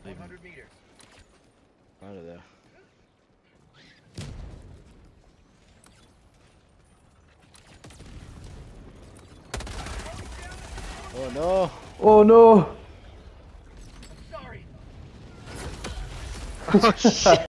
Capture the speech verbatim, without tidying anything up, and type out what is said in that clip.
five hundred meters. Out of there. Oh no! Oh no! Oh shit!